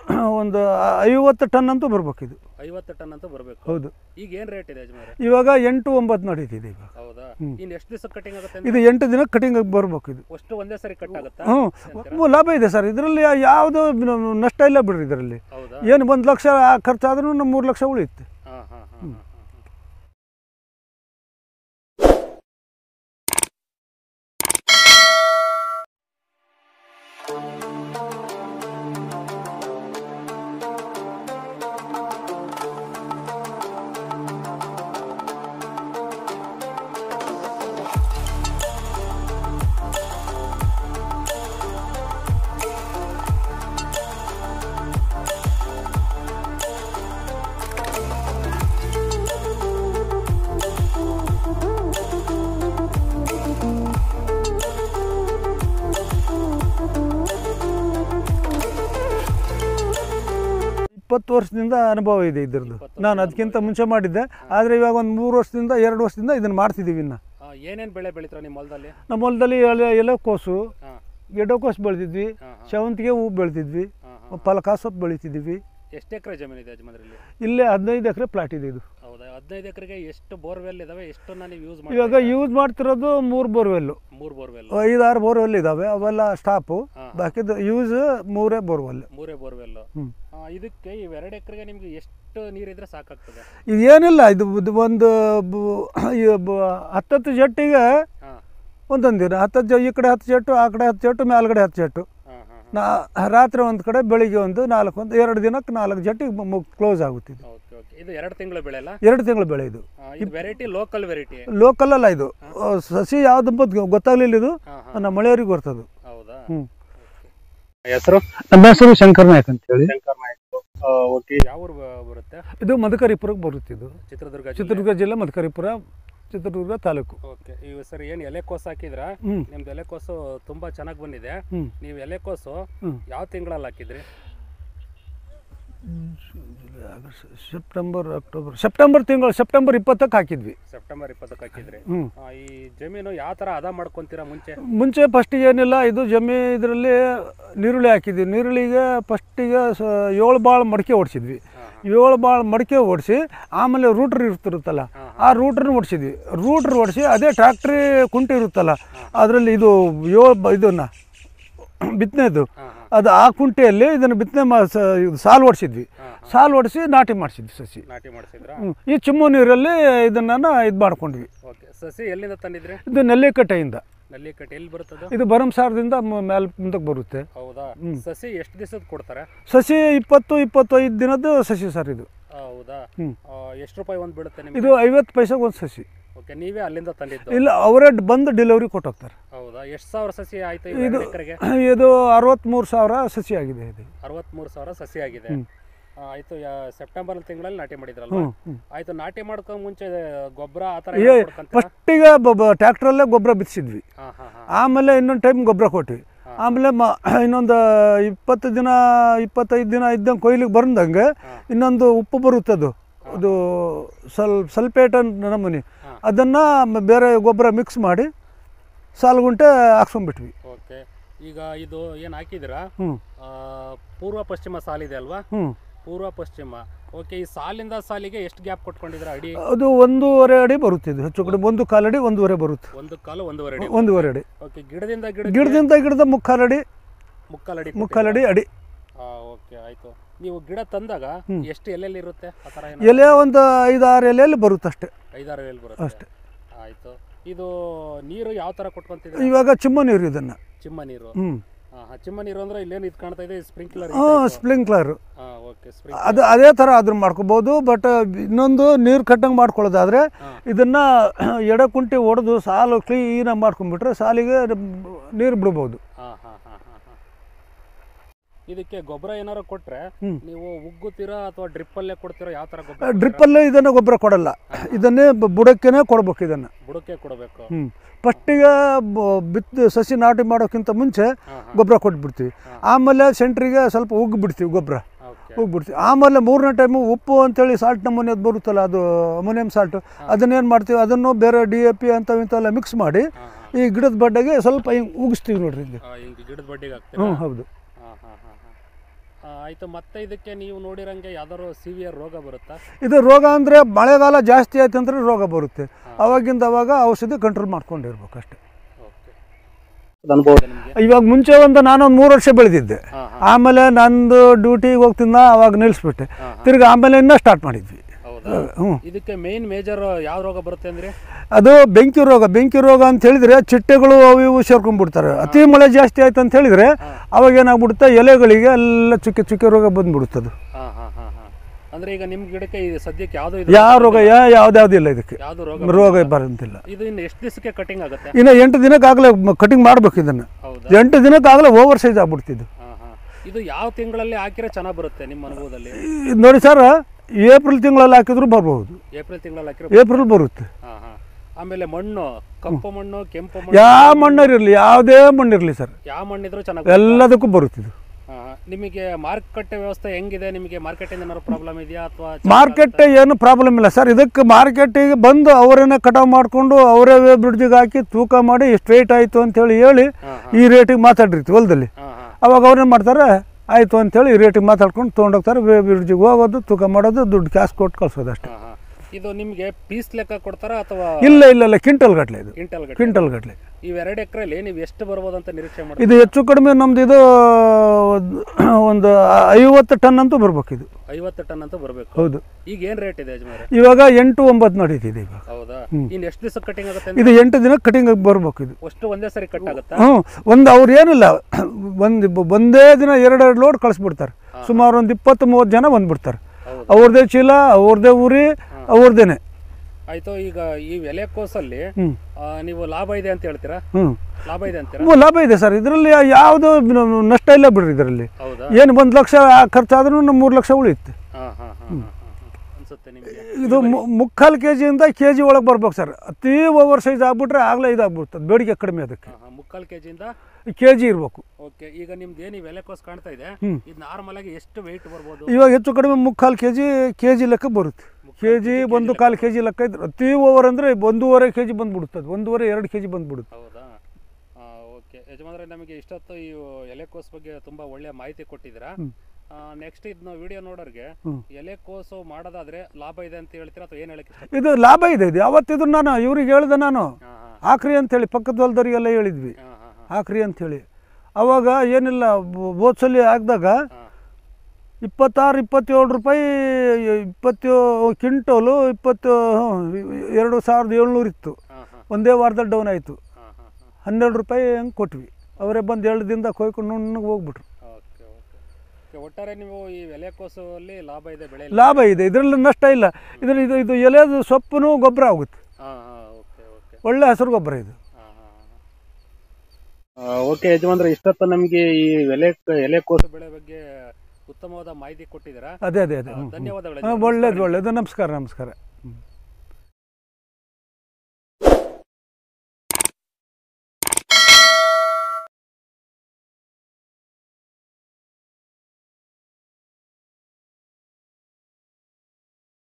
ಒಂದು 50 ಟನ್ ಅಂತೂ ಬರ್ಬೇಕು ಇದು. 50 ಟನ್ ಅಂತೂ ಬರಬೇಕು. ಹೌದು. ಈಗ ಏನು ರೇಟ್ ಇದೆ ಯಜಮಾನ್ರೆ? ಇವಾಗ 8-9 ನಡೀತಿದೆ ಇವಾಗ. ಹೌದಾ? ಇನ್ನು ಎಷ್ಟು ದಿವಸ ಕಟಿಂಗ್ ಆಗುತ್ತೆ? ಇದು 8 ದಿನ ಕಟಿಂಗ್ ಬರಬೇಕು ಇದು. ಅಷ್ಟು ಒಂದೇ ಸರಿ ಕಟ್ ಆಗುತ್ತಾ? ಲಾಭ ಇದೆ ಸರ್ ಇದರಲ್ಲಿ, ಯಾವುದು ನಷ್ಟ ಇಲ್ಲ ಬಿಡ್ರಿ ಇದರಲ್ಲಿ. ಏನು 1 ಲಕ್ಷ ಖರ್ಚಾದ್ರೂ 3 ಲಕ್ಷ ಉಳಿಯುತ್ತೆ. ವರ್ಷದಿಂದ ಅನುಭವ ಇದೆ ಇದರದ್ದು. ನಾನು ಅದಕ್ಕಿಂತ ಮುಂಚೆ ಮಾಡಿದ್ದೆ, ಆದರೆ ಇವಾಗ ಒಂದು 3 ವರ್ಷದಿಂದ 2 ವರ್ಷದಿಂದ ಇದನ್ನು ಮಾಡ್ತಿದ್ದೀವಿ. ಇನ್ನು ಏನೇನು ಬೆಳೆ ಬೆಳೀತಾರೆ ನಿಮ್ಮ ಹೊಲದಲ್ಲಿ? ನಮ್ಮ ಹೊಲದಲ್ಲಿ ಎಲೆಕೋಸು, ಗೆಡ್ಡೆಕೋಸು ಬೆಳೆದಿದ್ವಿ, ಸೇವಂತಿಗೆ ಹೂವು ಬೆಳೆದಿದ್ವಿ, ಪಾಲಕ ಸೊಪ್ಪು ಬೆಳೀತಿದ್ದೀವಿ. ಎಷ್ಟು ಎಕರೆ ಜಮೀನು ಇದೆ ಯಜಮಾನ್ರಲ್ಲಿ? ಇಲ್ಲೇ 15 ಎಕರೆ ಪ್ಲಾಟ್ ಇದೆ ಇದು. ಹೌದಾ? 15 ಎಕರೆಗೆ ಎಷ್ಟು ಬೋರ್ವೆಲ್ ಇದಾವೆ? ಎಷ್ಟನ್ನ ನೀವು ಯೂಸ್ ಮಾಡಿ? ಇವಾಗ ಯೂಸ್ ಮಾಡ್ತಿರೋದು 3 ಬೋರ್ವೆಲ್ಲು. 3 ಬೋರ್ವೆಲ್, 5-6 ಬೋರ್ವೆಲ್ ಇದಾವೆ, ಅವೆಲ್ಲ ಸ್ಟಾಪು. ಬಾಕಿದು ಯೂಸ್ 3 ಬೋರ್ವೆಲ್. 3 ಬೋರ್ವೆಲ್. ಇದಕ್ಕೆ ಇವು 2 ಎಕರೆಗೆ ನಿಮ್ಗೆ ಎಷ್ಟು ನೀರಿದ್ರೆ ಸಾಕಾಗ್ತದೆ? ಇದೇನಿಲ್ಲ, ಇದು ಒಂದು 10 ಜಟ್ಟಿಗೆ ಒಂದೊಂದು ದಿನ 10 ಈ ಕಡೆ 10 ಜಟ್ಟು, ಆ ಕಡೆ 10 ಜಟ್ಟು, ಮೇಲ್ಗಡೆ 10 ಜಟ್ಟು. ರಾತ್ರಿ ಒಂದು ಕಡೆ, ಬೆಳಿಗ್ಗೆ ಒಂದು 2 ದಿನಕ್ಕೆ 4 ಜಟ್ಟಿಗೆ ಕ್ಲೋಸ್ ಆಗುತ್ತೆ. ಇದು 2 ತಿಂಗಳ ಬೆಳೆ ಅಲ್ಲ? 2 ತಿಂಗಳ ಬೆಳೆ ಇದು. Variety local variety? ಲೋಕಲ್ ಅಲ್ಲ ಇದು, ಸಸಿ ಯಾವ್ದು ಗೊತ್ತಾಗ್ಲಿಲ್ಲ. ಇದು ನಮ್ಮ ಮಳೆಯವರಿಗೆ ಗೊತ್ತದು. ಹೌದಾ? ಹೆಸರು? ನಮ್ಮ ಹೆಸರು ಶಂಕರ್ ನಾಯಕ್ ಅಂತ ಹೇಳಿ. ಶಂಕರ್ ನಾಯಕ್. ಓಕೆ. ಯಾವ ಊರು ಬರುತ್ತೆ ಇದು? ಮದಕರಿಪುರಕ್ಕೆ ಬರುತ್ತೆ ಇದು. ಚಿತ್ರದುರ್ಗ ಜಿಲ್ಲೆ, ಮದಕರಿಪುರ, ಚಿತ್ರದುರ್ಗ ತಾಲೂಕು. ಓಕೆ. ಇವು ಸರ್ ಏನು ಎಲೆಕೋಸು ಹಾಕಿದ್ರ? ನಿಮ್ದು ಎಲೆಕೋಸು ತುಂಬಾ ಚೆನ್ನಾಗಿ ಬಂದಿದೆ. ನೀವು ಎಲೆಕೋಸು ಯಾವ ತಿಂಗಳಲ್ಲಿ ಹಾಕಿದ್ರಿ? ಸೆಪ್ಟೆಂಬರ್, ಅಕ್ಟೋಬರ್, ಸೆಪ್ಟೆಂಬರ್ ತಿಂಗಳು, ಸೆಪ್ಟೆಂಬರ್ 20ಕ್ಕೆ ಹಾಕಿದ್ವಿ. ಸೆಪ್ಟೆಂಬರ್ 20ಕ್ಕೆ ಹಾಕಿದ್ರಿ. ಈ ಜಮೀನು ಯಾವ ತರ ಹದ ಮಾಡ್ಕೊಂತೀರಾ? ಮುಂಚೆ ಫಸ್ಟಿಗೆ ಏನಿಲ್ಲ, ಇದು ಇದರಲ್ಲಿ ನೀರುಳ್ಳಿ ಹಾಕಿದ್ವಿ. ನೀರುಳ್ಳಿಗೆ ಫಸ್ಟಿಗೆ 7 ಬಾಳು ಮಡಿಕೆ ಓಡಿಸಿದ್ವಿ. 7 ಬಾಳು ಮಡಿಕೆ ಓಡಿಸಿ, ಆಮೇಲೆ ರೂಟ್ರ್ ಇರ್ತಿರುತ್ತಲ್ಲ, ಆ ರೂಟ್ರನ್ನ ಓಡಿಸಿದ್ವಿ. ರೂಟ್ರ್ ಓಡಿಸಿ ಅದೇ ಟ್ರ್ಯಾಕ್ಟ್ರಿ ಕುಂಟೆ ಇರುತ್ತಲ್ಲ, ಅದರಲ್ಲಿ ಇದು ಇದನ್ನು ಬಿತ್ತನೆದು, ಅದು ಆ ಕುಂಟೆಯಲ್ಲಿ ಇದನ್ನು ಬಿತ್ತನೆ ಸಾಲು ಓಡಿಸಿದ್ವಿ. ಸಾಲು ಓಡಿಸಿ ನಾಟಿ ಮಾಡಿಸಿದ್ವಿ ಸಸಿ. ನಾಟಿ ಮಾಡಿಸಿದ್ರ? ಈ ಚಿಮ್ಮು ನೀರಲ್ಲಿ ಇದನ್ನ ಇದು ಮಾಡ್ಕೊಂಡ್ವಿ. ಸಸಿ ಎಲ್ಲಿಂದ ತಂದಿದ್ರಿ? ಇದು ನೆಲ್ಲಿಕಟ್ಟೆಯಿಂದ. ನೆಲ್ಲಿಕಟ್ಟೆ ಎಲ್ಲಿ ಬರುತ್ತದೆ? ಇದು ಭರಮಸಾರದಿಂದ ಮೇಲೆ ಮುಂದಕ್ಕೆ ಬರುತ್ತೆ. ಹೌದಾ? ಸಸಿ ಎಷ್ಟು ದಿವಸದ ಕೊಡ್ತಾರೆ? ಸಸಿ 20-25 ದಿನದ ಸಸಿ ಸರ್ ಇದು. ಹೌದಾ? ಎಷ್ಟು ರೂಪಾಯಿ ಒಂದು ಬೀಳುತ್ತೆ ನಿಮಗೆ? ಇದು 50 ಪೈಸೆಗೆ ಒಂದು ಸಸಿ. ಓಕೆ. ನೀವೇ ಅಲ್ಲಿಂದ ತಂದಿದ್ದು? ಇಲ್ಲ, ಅವರೇ ಬಂದು ಡೆಲಿವರಿ ಕೊಟ್ಟೋಗ್ತಾರೆ. ಹೌದಾ? ಎಷ್ಟು ಸಾವಿರ ಸಸಿ ಆಯ್ತು ಇದು? ಇದು 63,000 ಸಸಿ ಆಗಿದೆ. ಇದು 63,000 ಸಸಿ ಆಗಿದೆ. ಆಯ್ತು. ಸೆಪ್ಟೆಂಬರ್ ತಿಂಗಳಲ್ಲಿ ನಾಟಿ ಮಾಡಿದ್ರಲ್ವಾ? ಆಯ್ತು. ನಾಟಿ ಮಾಡ್ಕೊ ಮುಂಚೆ ಗೊಬ್ಬರ ಆತರ ಫಸ್ಟಿಗೆ ಟ್ರ್ಯಾಕ್ಟ್ರಲ್ಲೇ ಗೊಬ್ಬರ ಬಿತ್ತಿಸಿದ್ವಿ. ಆಮೇಲೆ ಇನ್ನೊಂದು ಟೈಮ್ ಗೊಬ್ಬರ ಕೊಟ್ವಿ. ಆಮೇಲೆ ಇನ್ನೊಂದು 25 ದಿನ ಇದ್ದಂಗೆ ಕೊಯ್ಲಿಗೆ ಬಂದಂಗೆ ಇನ್ನೊಂದು ಉಪ್ಪು ಬರುತ್ತದು, ಅದು ಸಲ್ಫೇಟ್ ನಮೂನಿ, ಅದನ್ನು ಬೇರೆ ಗೊಬ್ಬರ ಮಿಕ್ಸ್ ಮಾಡಿ ಸಾಲುಗುಂಟೆ ಹಾಕ್ಸ್ಕೊಂಡ್ಬಿಟ್ವಿ. ಓಕೆ. ಈಗ ಇದು ಏನು ಹಾಕಿದಿರಾ, ಪೂರ್ವ ಪಶ್ಚಿಮ ಸಾಲಿದೆ ಅಲ್ವಾ? ಪೂರ್ವ ಪಶ್ಚಿಮ. ಓಕೆ. ಈ ಸಾಲಿಂದ ಸಾಲಿಗೆ ಎಷ್ಟು ಗ್ಯಾಪ್ ಕೊಟ್ಕೊಂಡಿದ್ರ ಅಡಿ? ಅದು 1.5 ಅಡಿ ಬರುತ್ತೆ. ಇದು ಹೆಚ್ಚು ಕಡಿಮೆ 1 ಅಡಿ 1.5 ಬರುತ್ತೆ. 1 ಕಾಲು 1.5 ಅಡಿ. 1.5 ಅಡಿ. ಓಕೆ. ಗಿಡದಿಂದ ಗಿಡದ 3/4 ಅಡಿ. 3/4 ಅಡಿ. ಓಕೆ. ಆಯ್ತು. ನೀವು ಗಿಡ ತಂದಾಗ ಎಷ್ಟು ಎಲೆಯಲ್ಲಿ ಇರುತ್ತೆ? ಎಲೆ ಒಂದು 5-6 ಎಲೆಯಲ್ಲಿ ಬರುತ್ತೆ ಅಷ್ಟೇ. 5-6 ಎಲೆ ಬರುತ್ತೆ ಅಷ್ಟೇ. ಆಯ್ತು. ಇದು ನೀರು ಯಾವ ತರ ಕೊಟ್ಕೊಂತಿದ್ದೀರಾ? ಇವಾಗ ಚಿಮ್ಮ ನೀರು, ಇದನ್ನ ಚಿಮ್ಮ ನೀರು. ಚಿಮ್ಮ ನೀರು ಅಂದ್ರೆ ಇಲ್ಲೇನು ಇದು ಕಾಣ್ತಾ ಇದೆ, ಸ್ಪ್ರಿಂಕ್ಲರ್. ಸ್ಪ್ರಿಂಕ್ಲರ್. ಓಕೆ. ಅದೇ ತರ ಅದನ್ನ ಮಾಡ್ಕೋಬಹುದು. ಬಟ್ ಇನ್ನೊಂದು ನೀರು ಕಟ್ಟಂಗೆ ಮಾಡ್ಕೊಳ್ಳೋದಾದ್ರೆ ಇದನ್ನ ಎಡಕುಂಟಿ ಹೊಡೆದು ಸಾಲು ಕ್ಲೀನಾಗಿ ಮಾಡ್ಕೊಂಡ್ಬಿಟ್ರೆ ಸಾಲಿಗೆ ನೀರು ಬಿಡ್ಬೋದು. ಇದಕ್ಕೆ ಗೊಬ್ಬರ ಏನಾರು ಕೊಟ್ರೆ ನೀವು ಉಗ್ಗುತ್ತೀರಾ ಅಥವಾ ಡ್ರಿಪ್ ಅಲ್ಲೇ ಕೊಡ್ತೀರಾ? ಯಾವ ತರ ಗೊಬ್ಬರ? ಡ್ರಿಪ್ ಅಲ್ಲೇ ಇದನ್ನ ಗೊಬ್ಬರ ಕೊಡಲ್ಲ, ಇದನ್ನೇ ಬುಡಕ್ಕೇನೆ ಕೊಡ್ಬೇಕು. ಇದನ್ನ ಬುಡಕ್ಕೆ ಕೊಡಬೇಕು. ಫಸ್ಟಿಗೆ ಸಸಿ ನಾಟಿ ಮಾಡೋಕ್ಕಿಂತ ಮುಂಚೆ ಗೊಬ್ಬರ ಕೊಟ್ಬಿಡ್ತೀವಿ. ಆಮೇಲೆ ಸೆಂಟ್ರಿಗೆ ಸ್ವಲ್ಪ ಉಗ್ಬಿಡ್ತೀವಿ, ಗೊಬ್ಬರ ಉಗ್ಬಿಡ್ತೀವಿ. ಆಮೇಲೆ 3ನೇ ಟೈಮು ಉಪ್ಪು ಅಂತೇಳಿ ಸಾಲ್ಟ್ ನಮೂನೆ ಅದು ಬರುತ್ತಲ್ಲ, ಅದು ಅಮೋನಿಯಂ ಸಾಲ್ಟು, ಅದನ್ನೇನು ಮಾಡ್ತೀವಿ, ಅದನ್ನು ಬೇರೆ DAP ಇಂಥವೆಲ್ಲ ಮಿಕ್ಸ್ ಮಾಡಿ ಈ ಗಿಡದ ಬಡ್ಡೆಗೆ ಸ್ವಲ್ಪ ಹಿಂಗೆ ಉಗಿಸ್ತೀವಿ ನೋಡ್ರಿ. ಗಿಡದ ಬಡ್ಡೆಗೆ? ಹೌದು. ಆಯ್ತು. ಮತ್ತೆ ಇದಕ್ಕೆ ನೀವು ನೋಡಿರಂಗೆ ಯಾವ್ದಾದ್ರು ಸಿವಿಯರ್ ರೋಗ ಬರುತ್ತಾ? ಇದು ರೋಗ ಅಂದರೆ ಮಳೆಗಾಲ ಜಾಸ್ತಿ ಆಯ್ತು ಅಂದರೆ ರೋಗ ಬರುತ್ತೆ. ಅವಾಗಿಂದ ಅವಾಗ ಔಷಧಿ ಕಂಟ್ರೋಲ್ ಮಾಡ್ಕೊಂಡಿರ್ಬೇಕು ಅಷ್ಟೇ. ಇವಾಗ ಮುಂಚೆ ನಾನೊಂದು 3 ವರ್ಷ ಬೆಳೆದಿದ್ದೆ. ಆಮೇಲೆ ನಂದು ಡ್ಯೂಟಿಗೆ ಹೋಗ್ತಿದ್ದ, ಅವಾಗ ನಿಲ್ಲಿಸ್ಬಿಟ್ಟೆ. ತಿರ್ಗಿ ಆಮೇಲೆ ಇನ್ನೂ ಸ್ಟಾರ್ಟ್ ಮಾಡಿದ್ವಿ. ಇದಕ್ಕೆ ಮೇನ್ ಮೇಜರ್ ಯಾವ ರೋಗ ಬರುತ್ತೆ ಅಂದ್ರೆ ಅದು ಬೆಂಕಿ ರೋಗ. ಬೆಂಕಿ ರೋಗ ಅಂತ ಹೇಳಿದ್ರೆ ಚಿಟ್ಟೆಗಳು ಅವು ಇವು ಸೇರ್ಕೊಂಡ್ಬಿಡ್ತಾರೆ. ಅತಿ ಮಳೆ ಜಾಸ್ತಿ ಆಯ್ತು ಅಂತ ಹೇಳಿದ್ರೆ ಅವಾಗ ಏನಾಗ್ಬಿಡುತ್ತೆ, ಎಲೆಗಳಿಗೆ ಎಲ್ಲ ಚುಕ್ಕೆ ಚುಕ್ಕೆ ರೋಗ ಬಂದ್ಬಿಡುತ್ತದು. ಅಂದ್ರೆ ಈಗ ನಿಮ್ ಗಿಡಕ್ಕೆ ಸದ್ಯಕ್ಕೆ ಯಾವ ರೋಗ ಯಾವ್ದು ಇಲ್ಲ, ಇದಕ್ಕೆ ರೋಗ ಬರಂತಿಲ್ಲ. ಇದು ಇನ್ನು ಎಷ್ಟು ದಿವಸಕ್ಕೆ ಕಟಿಂಗ್ ಆಗುತ್ತೆ? ಇನ್ನು 8 ದಿನಕ್ಕಾಗಲೇ ಕಟಿಂಗ್ ಮಾಡ್ಬೇಕು ಇದನ್ನ. 8 ದಿನಕ್ಕಾಗಲೇ ಓವರ್ ಸೈಜ್ ಆಗ್ಬಿಡ್ತಿದ್ದು. ಇದು ಯಾವ ತಿಂಗಳಲ್ಲಿ ಹಾಕಿದ್ರೆ ಚೆನ್ನಾಗಿ ಬರುತ್ತೆ ನಿಮ್ಮ ಅನುಭವದಲ್ಲಿ? ನೋಡಿ ಸರ್, ಏಪ್ರಿಲ್ ತಿಂಗಳಲ್ಲಿ ಹಾಕಿದ್ರು ಬರ್ಬಹುದು. ಏಪ್ರಿಲ್ ತಿಂಗಳಲ್ಲಿ ಹಾಕಿದ್ರೆ ಏಪ್ರಿಲ್ ಬರುತ್ತೆ. ಆಮೇಲೆ ಮಣ್ಣು ಕಪ್ಪು ಮಣ್ಣು, ಕೆಂಪು ಮಣ್ಣು, ಯಾವ ಮಣ್ಣಿರಲಿ, ಯಾವುದೇ ಮಣ್ಣಿರಲಿ ಸರ್, ಯಾವ ಮಣ್ಣಿದ್ರು ಚೆನ್ನಾಗಿ ಎಲ್ಲದಕ್ಕೂ ಬರುತ್ತಿದ್ದು. ನಿಮಗೆ ಮಾರುಕಟ್ಟೆ ವ್ಯವಸ್ಥೆ ಹೆಂಗಿದೆ? ನಿಮಗೆ ಮಾರ್ಕೆಟಿಂದ ಏನಾದ್ರು ಪ್ರಾಬ್ಲಮ್ ಇದೆಯಾ ಅಥವಾ? ಮಾರ್ಕೆಟ್ ಏನು ಪ್ರಾಬ್ಲಮ್ ಇಲ್ಲ ಸರ್. ಇದಕ್ಕೆ ಮಾರ್ಕೆಟಿಗೆ ಬಂದು ಅವರೇನೆ ಕಟಾವು ಮಾಡಿಕೊಂಡು ಅವರೇ ಬ್ರಿಡ್ಜಿಗೆ ಹಾಕಿ ತೂಕ ಮಾಡಿ ಸ್ಟ್ರೈಟ್ ಆಯಿತು ಅಂತೇಳಿ ಹೇಳಿ ಈ ರೇಟಿಗೆ ಮಾತಾಡಿರ್ತೀವಿ ಹೊಲದಲ್ಲಿ. ಅವಾಗ ಅವ್ರೇನು ಮಾಡ್ತಾರೆ, ಆಯಿತು ಅಂತೇಳಿ ಈ ರೇಟಿಗೆ ಮಾತಾಡ್ಕೊಂಡು ತೊಗೊಂಡೋಗ್ತಾರೆ. ಬ್ರಿಡ್ಜಿಗೆ ಹೋಗೋದು, ತೂಕ ಮಾಡೋದು, ದುಡ್ಡು ಕ್ಯಾಶ್ ಕೊಟ್ಟು ಕಳ್ಸೋದು ಅಷ್ಟೇ. ಇದು ನಿಮಗೆ ಪೀಸ್ ಲೆಕ್ಕ ಕೊಡ್ತಾರಾ ಅಥವಾ? ಇಲ್ಲ, ಕ್ವಿಂಟಲ್ ಗಟ್ಟಲೆ. ಇದು ಕ್ವಿಂಟಲ್ ಗಟ್ಟಲೆ. ಈ 2 ಎಕರೆಯಲ್ಲಿ ನೀವು ಎಷ್ಟು ಬರ್ಬೋದು ಅಂತ ನಿರೀಕ್ಷೆ ಮಾಡಿ? ಇದು ಹೆಚ್ಚು ಕಡಿಮೆ ನಮ್ದು ಇದು ಒಂದು 50 ಟನ್ ಅಂತೂ ಬರ್ಬೇಕು. ಇದು 50 ಟನ್ ಅಂತೂ ಬರಬೇಕು. ಹೌದು. ಈಗ ಏನ್ ರೇಟ್ ಇದೆ ಯಜಮಾನ್ರೆ? ಇವಾಗ 8-9 ನಡೀತಿದೆ ಇವಾಗ. ಹೌದಾ? ಇನ್ನು ಎಷ್ಟು ದಿವಸ ಕಟಿಂಗ್ ಆಗುತ್ತೆ? ಇದು 8 ದಿನ ಕಟಿಂಗ್ ಬರ್ಬೇಕು. ಇದು ಅಷ್ಟು ಒಂದೇ ಸರಿ ಕಟ್ ಆಗುತ್ತಾ? ಅವ್ರು ಏನಿಲ್ಲ, ಒಂದೇ ದಿನ 2 ಲೋಡ್ ಕಳಿಸ್ಬಿಡ್ತಾರೆ. ಸುಮಾರು ಒಂದು 20-30 ಜನ ಬಂದ್ಬಿಡ್ತಾರೆ. ಅವ್ರದೇ ಚೀಲ, ಅವ್ರದೇ ಊರಿ, ಅವ್ರದೇನೆ. ಆಯ್ತು. ಈಗ ಈ ಎಲೆಕೋಸಲ್ಲಿ ನೀವು ಲಾಭ ಇದೆ ಅಂತ ಹೇಳ್ತೀರಾ? ಲಾಭ ಇದೆ ಅಂತೀರಾ? ಲಾಭ ಇದೆ ಸರ್. ಇದರಲ್ಲಿ ಯಾವುದು ನಷ್ಟ ಇಲ್ಲ ಬಿಡ್ರಿ. ಇದರಲ್ಲಿ ಏನು 1 ಲಕ್ಷ ಖರ್ಚಾದ್ರೂ 3 ಲಕ್ಷ ಉಳಿಯುತ್ತೆ. ಇದು 3/4 kg KG ಒಳಗೆ ಬರ್ಬೇಕು ಸರ್. ಅತಿ ಓವರ್ ಸೈಜ್ ಆಗ್ಬಿಟ್ರೆ ಆಗಲೇ ಇದಾಗ್ಬಿಡ್ತದೆ, ಬೇಡಿಕೆ ಕಡಿಮೆ. ಅದಕ್ಕೆ 3/4 kg KG ಇರಬೇಕು. ಓಕೆ. ಈಗ ನಿಮ್ದು ಏನು ಎಲೆಕೋಸ್ ಕಾಣ್ತಾ ಇದೆ, ಇದು ನಾರ್ಮಲ್ ಆಗಿ ಎಷ್ಟು ವೆಯ್ಟ್ ಬರ್ಬೋದು? ಇವಾಗ ಹೆಚ್ಚು ಕಡಿಮೆ 3/4 KG ಲೆಕ್ಕ ಬರುತ್ತೆ. KG 1/4 KG ಲೆಕ್ಕ ಇದ್ರೆ, ಅತಿ ಓವರ್ ಅಂದರೆ 1.5 kg ಬಂದ್ಬಿಡುತ್ತದೆ. 1.5-2 kg ಬಂದ್ಬಿಡುತ್ತೆ. ಹೌದಾ? ಓಕೆ ಯಜಮಾನ್ರೆ, ನಮಗೆ ಇಷ್ಟೊತ್ತು ಈ ಎಲೆಕೋಸ್ ಬಗ್ಗೆ ತುಂಬಾ ಒಳ್ಳೆ ಮಾಹಿತಿ ಕೊಟ್ಟಿದ್ದೀರಾ. ನೆಕ್ಸ್ಟ್ ಇದನ್ನ ವಿಡಿಯೋ ನೋಡೋರಿಗೆ ಎಲೆಕೋಸು ಮಾಡೋದಾದ್ರೆ ಲಾಭ ಇದೆ ಅಂತ ಹೇಳ್ತೀರಾ ಅಥವಾ ಏನು ಹೇಳಕ್ಕೆ? ಇದು ಲಾಭ ಇದೆ. ಇದು ಯಾವತ್ತಿದ್ರು ನಾನು ಇವ್ರಿಗೆ ಹೇಳಿದೆ, ನಾನು ಹಾಕ್ರಿ ಅಂತೇಳಿ ಪಕ್ಕದ ಹೊಲದವರಿಗೆಲ್ಲ ಹೇಳಿದ್ವಿ, ಹಾಕ್ರಿ ಅಂಥೇಳಿ. ಅವಾಗ ಏನಿಲ್ಲ, ಹೋದ್ಸಲಿ ಹಾಕಿದಾಗ 26-27 ರೂಪಾಯಿ 20 ಕ್ವಿಂಟೋಲು 22,700 ಇತ್ತು. ಒಂದೇ ವಾರದಲ್ಲಿ ಡೌನ್ ಆಯಿತು. 12 ರೂಪಾಯಿ ಹಂಗೆ ಕೊಟ್ವಿ. ಅವರೇ ಬಂದು 2 ದಿನದಾಗ ಕೊಯ್ಕೊಂಡು ನುಣ್ಣಗೆ ಹೋಗ್ಬಿಟ್ರು. ಒಟ್ಟಾರೆ ನೀವು ಈ ಎಲೆಕೋಸಲ್ಲಿ ಲಾಭ ಇದೆ, ಬೆಳೆ ಲಾಭ ಇದೆ, ಇದರಲ್ಲಿ ನಷ್ಟ ಇಲ್ಲ. ಇದು ಎಲೆದು ಸೊಪ್ಪು ಗೊಬ್ಬರ ಆಗುತ್ತೆ. ಒಳ್ಳೆ ಹಸಿರು ಗೊಬ್ಬರ ಇದು. ಓಕೆ ಯಜಮಾನ್ರೆ, ಇಷ್ಟೊತ್ತು ನಮಗೆ ಈ ಎಲೆಕೋಸು ಬೆಳೆ ಬಗ್ಗೆ ಉತ್ತಮವಾದ ಮಾಹಿತಿ ಕೊಟ್ಟಿದ್ದೀರಾ. ಅದೇ ಧನ್ಯವಾದಗಳು. ಒಳ್ಳೇದು. ನಮಸ್ಕಾರ.